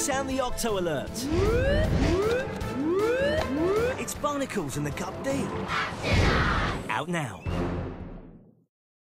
Sound the Octo alert. It's Barnacles and the Gup-D. Out now.